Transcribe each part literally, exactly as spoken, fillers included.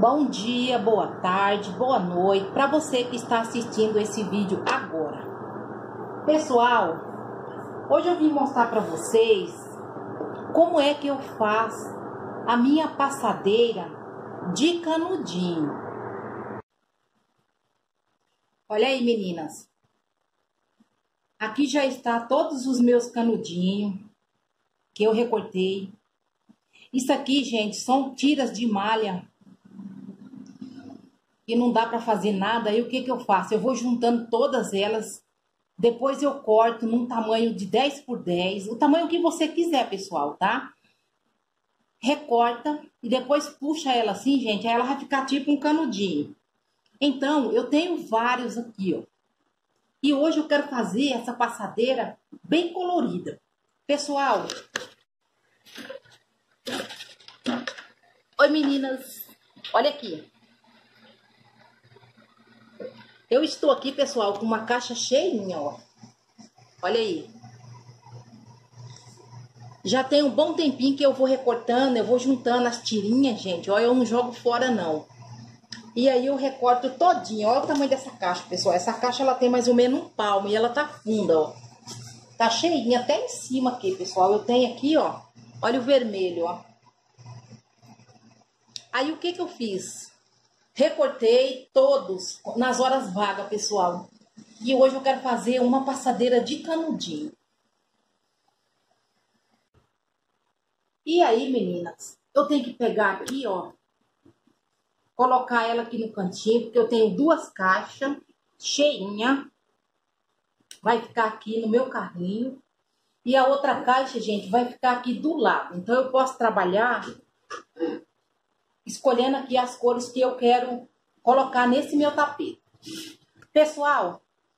Bom dia, boa tarde, boa noite para você que está assistindo esse vídeo agora. Pessoal, hoje eu vim mostrar para vocês como é que eu faço a minha passadeira de canudinho. Olha aí, meninas. Aqui já está todos os meus canudinhos que eu recortei. Isso aqui, gente, são tiras de malha e não dá para fazer nada. Aí o que que eu faço? Eu vou juntando todas elas, depois eu corto num tamanho de dez por dez, o tamanho que você quiser, pessoal, tá? Recorta e depois puxa ela assim, gente, aí ela vai ficar tipo um canudinho. Então, eu tenho vários aqui, ó. E hoje eu quero fazer essa passadeira bem colorida. Pessoal, oi meninas, olha aqui. Eu estou aqui, pessoal, com uma caixa cheinha, ó. Olha aí. Já tem um bom tempinho que eu vou recortando, eu vou juntando as tirinhas, gente. Ó, eu não jogo fora, não. E aí eu recorto todinho. Olha o tamanho dessa caixa, pessoal. Essa caixa, ela tem mais ou menos um palmo e ela tá funda, ó. Tá cheinha até em cima aqui, pessoal. Eu tenho aqui, ó. Olha o vermelho, ó. Aí o que que eu fiz? Recortei todos nas horas vagas, pessoal. E hoje eu quero fazer uma passadeira de canudinho. E aí, meninas, eu tenho que pegar aqui, ó. Colocar ela aqui no cantinho, porque eu tenho duas caixas cheinha. Vai ficar aqui no meu carrinho. E a outra caixa, gente, vai ficar aqui do lado. Então eu posso trabalhar escolhendo aqui as cores que eu quero colocar nesse meu tapete. Pessoal,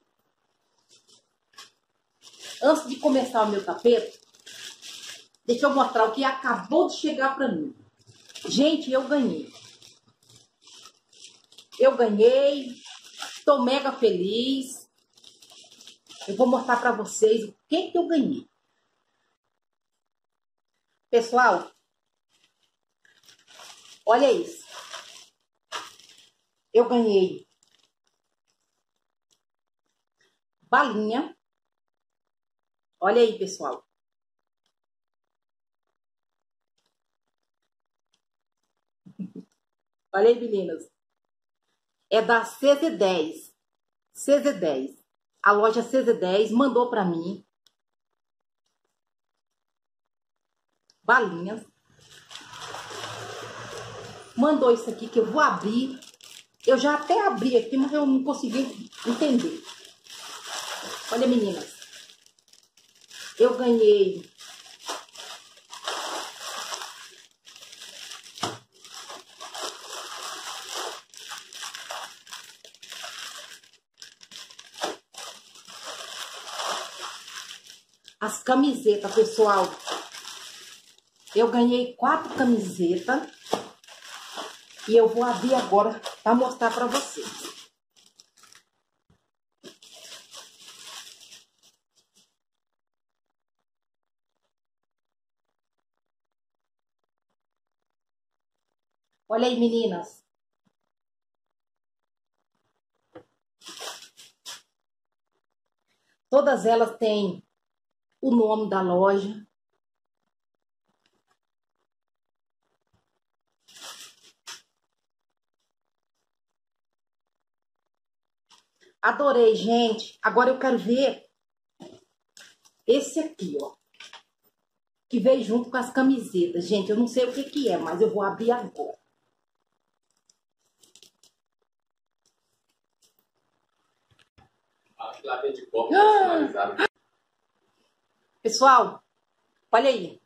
antes de começar o meu tapete, deixa eu mostrar o que acabou de chegar para mim. Gente, eu ganhei. Eu ganhei. Estou mega feliz. Eu vou mostrar para vocês o que que eu ganhei. Pessoal, olha isso. Eu ganhei balinha. Olha aí, pessoal. Olha aí, meninas. É da C Z dez. C Z dez. A loja C Z dez mandou para mim balinhas. Mandou isso aqui que eu vou abrir. Eu já até abri aqui, mas eu não consegui entender. Olha, meninas. Eu ganhei as camisetas, pessoal. Eu ganhei quatro camisetas. E eu vou abrir agora para mostrar para vocês. Olha aí, meninas. Todas elas têm o nome da loja. Adorei, gente. Agora eu quero ver esse aqui, ó. Que veio junto com as camisetas. Gente, eu não sei o que que é, mas eu vou abrir agora. Acho que lá tem de copo personalizado. Pessoal, olha aí.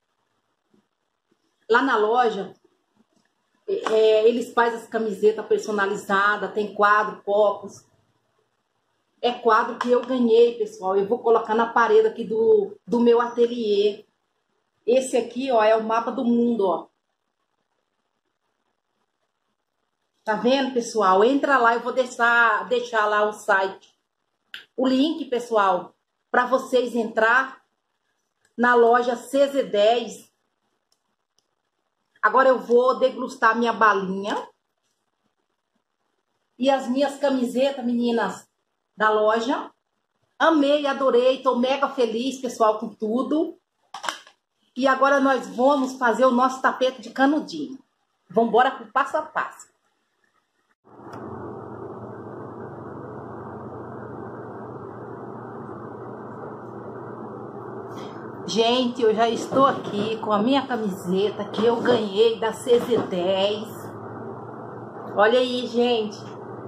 Lá na loja, é, eles fazem as camisetas personalizadas, tem quadro, copos. É quadro que eu ganhei, pessoal. Eu vou colocar na parede aqui do, do meu ateliê. Esse aqui, ó, é o mapa do mundo, ó. Tá vendo, pessoal? Entra lá, eu vou deixar, deixar lá o site. O link, pessoal, para vocês entrar na loja C Z dez. Agora eu vou degustar minha balinha. e as minhas camisetas, meninas, da loja. Amei, adorei, tô mega feliz, pessoal, com tudo. E agora nós vamos fazer o nosso tapete de canudinho. Vamos embora pro passo a passo. Gente, eu já estou aqui com a minha camiseta que eu ganhei da C Z dez. Olha aí, gente.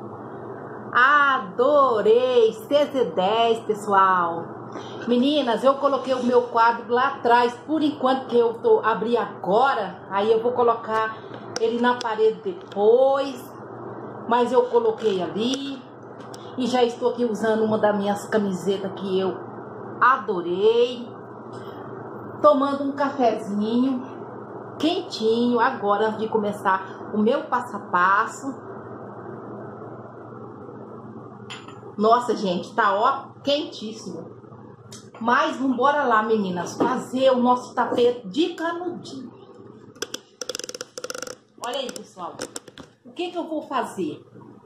Adorei C Z dez, pessoal. Meninas, eu coloquei o meu quadro lá atrás. Por enquanto que eu tô abri agora, aí eu vou colocar ele na parede depois. Mas eu coloquei ali. E já estou aqui usando uma das minhas camisetas que eu adorei. Tomando um cafezinho quentinho agora antes de começar o meu passo a passo. Nossa, gente, tá ó, quentíssimo. Mas vamos embora lá, meninas, fazer o nosso tapete de canudinho. Olha aí, pessoal. O que que eu vou fazer?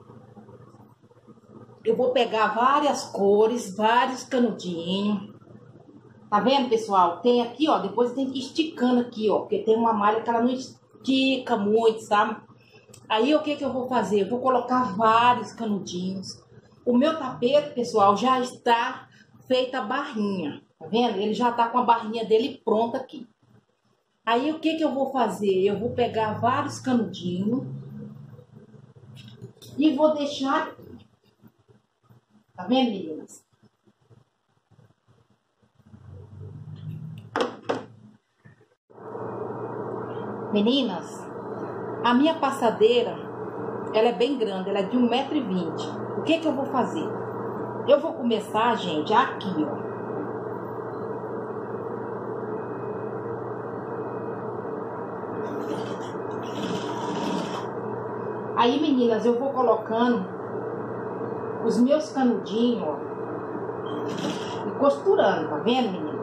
Eu vou pegar várias cores, vários canudinhos. Tá vendo, pessoal? Tem aqui, ó, depois tem que ir esticando aqui, ó, porque tem uma malha que ela não estica muito, sabe? Aí, o que que eu vou fazer? Eu vou colocar vários canudinhos. O meu tapete, pessoal, já está feita a barrinha, tá vendo? Ele já tá com a barrinha dele pronta aqui. Aí, o que que eu vou fazer? Eu vou pegar vários canudinhos e vou deixar aqui. Tá vendo, meninas? Meninas, a minha passadeira, ela é bem grande, ela é de um metro e vinte. O que que eu vou fazer? Eu vou começar, gente, aqui, ó. Aí, meninas, eu vou colocando os meus canudinhos, ó, e costurando, tá vendo, meninas?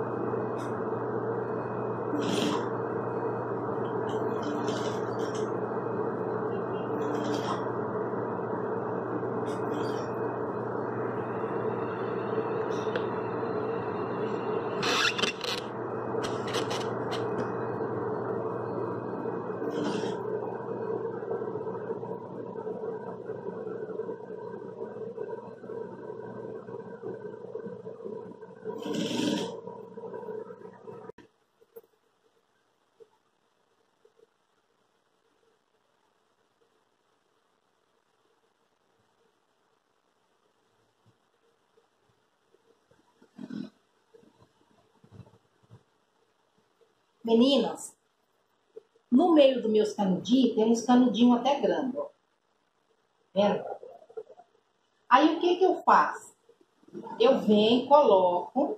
Meninas, no meio dos meus canudinhos, tem uns canudinhos até grandes, ó. Vendo? Aí, o que que eu faço? Eu venho, coloco.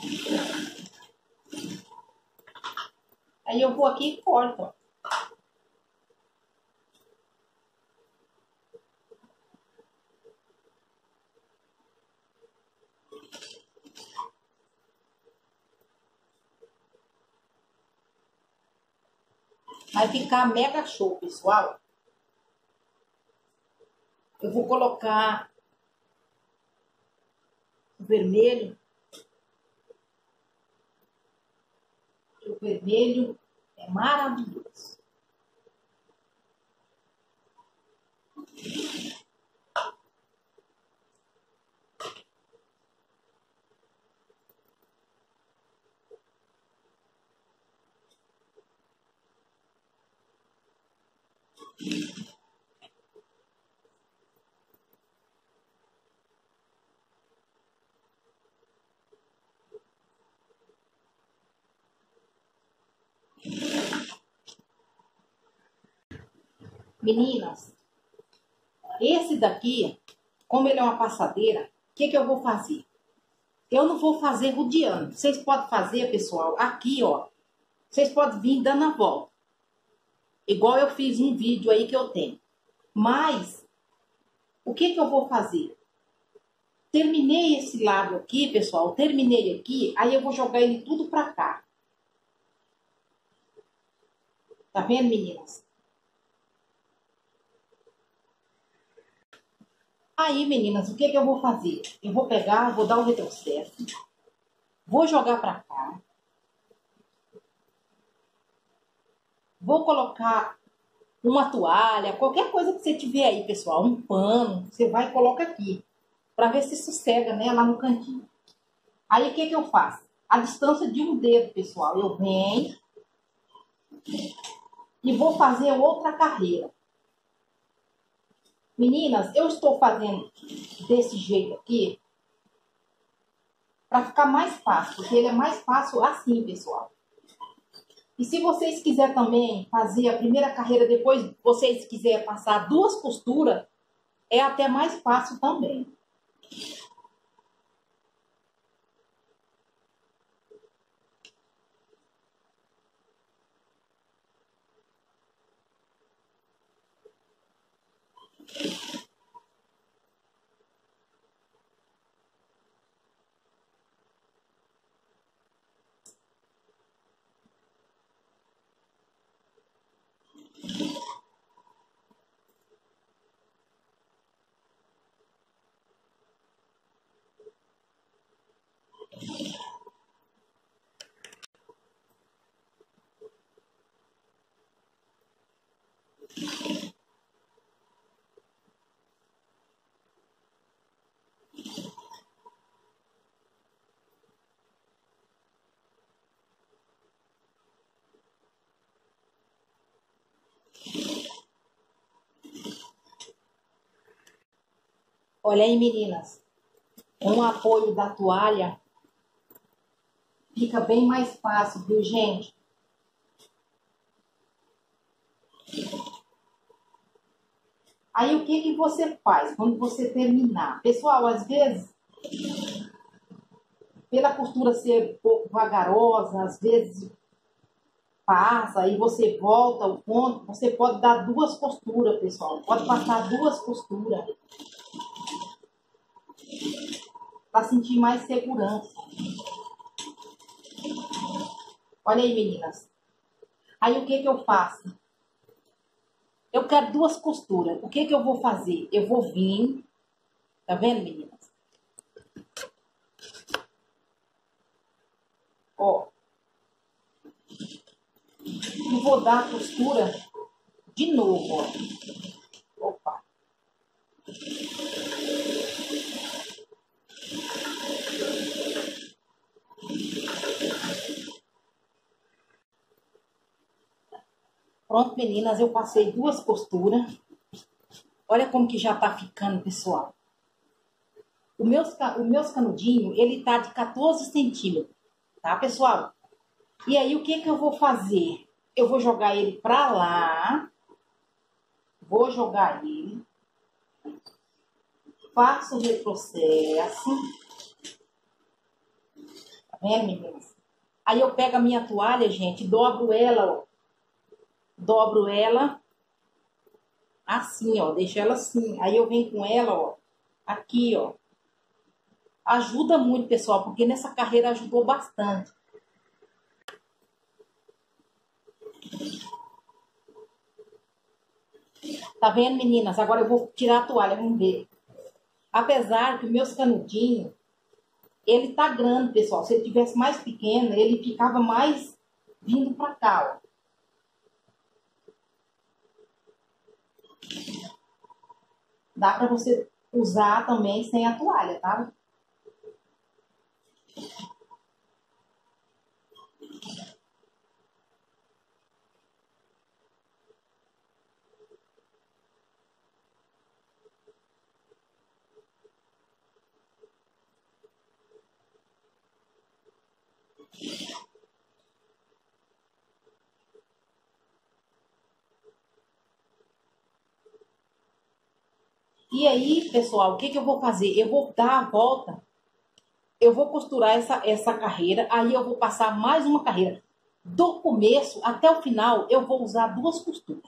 Aí, eu vou aqui e corto, ó. Vai ficar mega show, pessoal. Eu vou colocar o vermelho. O vermelho é maravilhoso. Meninas, esse daqui, como ele é uma passadeira, o que que eu vou fazer? Eu não vou fazer rodeando. Vocês podem fazer, pessoal, aqui, ó. Vocês podem vir dando a volta. Igual eu fiz um vídeo aí que eu tenho. Mas, o que que eu vou fazer? Terminei esse lado aqui, pessoal. Terminei aqui, aí eu vou jogar ele tudo pra cá. Tá vendo, meninas? Aí, meninas, o que que eu vou fazer? Eu vou pegar, vou dar o retrocesso, vou jogar pra cá, vou colocar uma toalha, qualquer coisa que você tiver aí, pessoal, um pano, você vai e coloca aqui, pra ver se sossega, né, lá no cantinho. Aí, o que que eu faço? A distância de um dedo, pessoal, eu venho e vou fazer outra carreira. Meninas, eu estou fazendo desse jeito aqui para ficar mais fácil, porque ele é mais fácil assim, pessoal. E se vocês quiserem também fazer a primeira carreira, depois vocês quiserem passar duas costuras, é até mais fácil também. Olha aí, meninas, com o apoio da toalha, fica bem mais fácil, viu, gente? Aí, o que que você faz quando você terminar? Pessoal, às vezes, pela costura ser um pouco vagarosa, às vezes passa e você volta o ponto, você pode dar duas costuras, pessoal. Pode passar duas costuras para sentir mais segurança. Olha aí, meninas. Aí, o que que eu faço? Eu quero duas costuras. O que que eu vou fazer? Eu vou vir, tá vendo, meninas? Ó. E vou dar a costura de novo, ó. Opa. Pronto, meninas, eu passei duas costuras. Olha como que já tá ficando, pessoal. O meus, o meus canudinhos, ele tá de quatorze centímetros, tá, pessoal? E aí, o que que eu vou fazer? Eu vou jogar ele pra lá. Vou jogar ele. Faço o retrocesso. Tá vendo, meninas? Aí eu pego a minha toalha, gente, dobro ela, ó. Dobro ela assim, ó. Deixo ela assim. Aí eu venho com ela, ó. Aqui, ó. Ajuda muito, pessoal, porque nessa carreira ajudou bastante. Tá vendo, meninas? Agora eu vou tirar a toalha, vamos ver. Apesar que meus canudinhos, ele tá grande, pessoal. Se ele tivesse mais pequeno, ele ficava mais vindo pra cá, ó. Dá pra você usar também sem a toalha, tá? E aí, pessoal, o que que eu vou fazer? Eu vou dar a volta, eu vou costurar essa, essa carreira, aí eu vou passar mais uma carreira. Do começo até o final, eu vou usar duas costuras.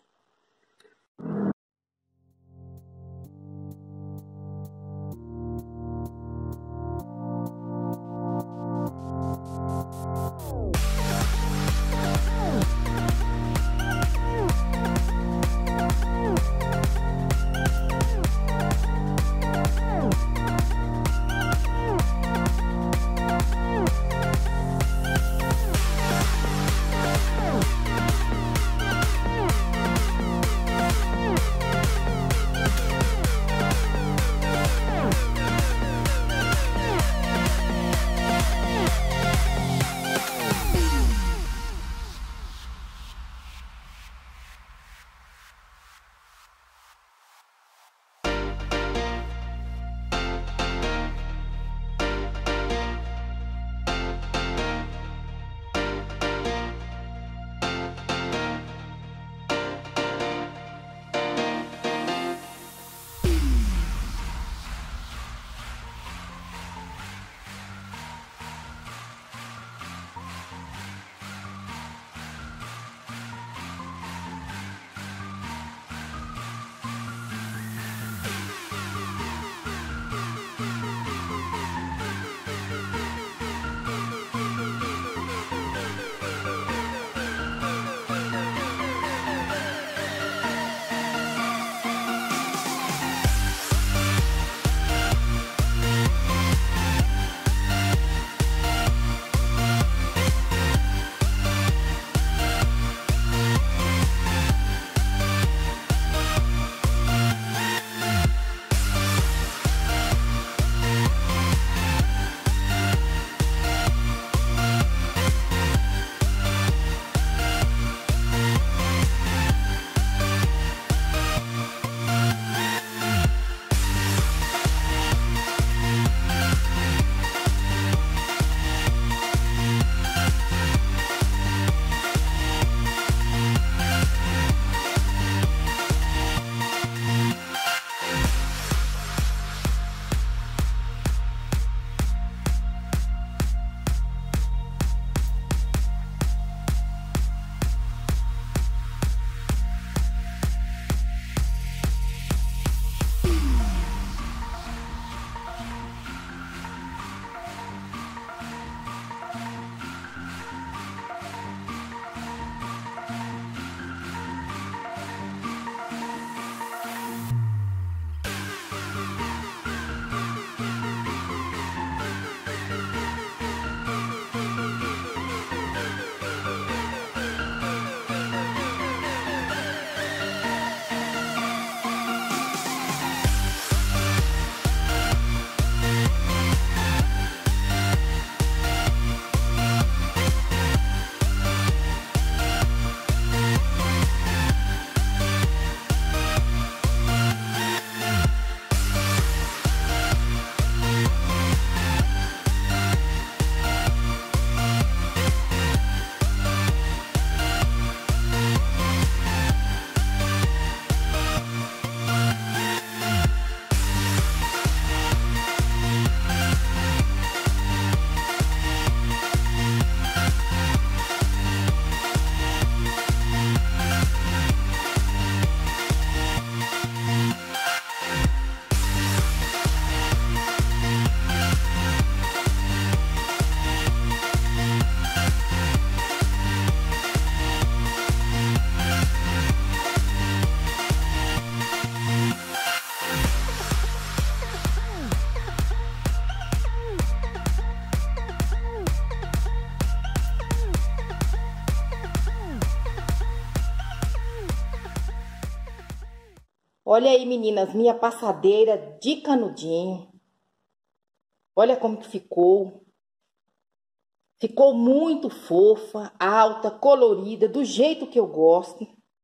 Olha aí, meninas, minha passadeira de canudinho. Olha como que ficou. Ficou muito fofa, alta, colorida, do jeito que eu gosto.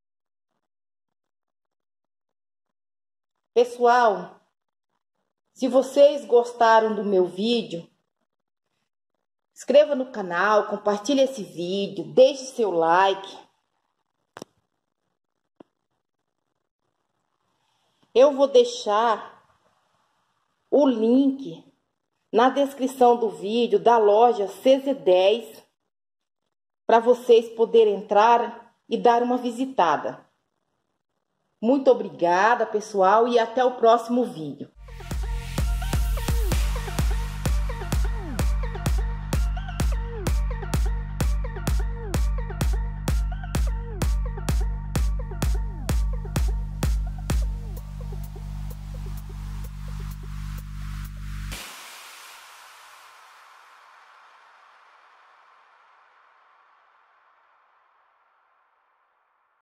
Pessoal, se vocês gostaram do meu vídeo, inscreva no canal, compartilhe esse vídeo, deixe seu like. Eu vou deixar o link na descrição do vídeo da loja C Z dez para vocês poderem entrar e dar uma visitada. Muito obrigada, pessoal, e até o próximo vídeo.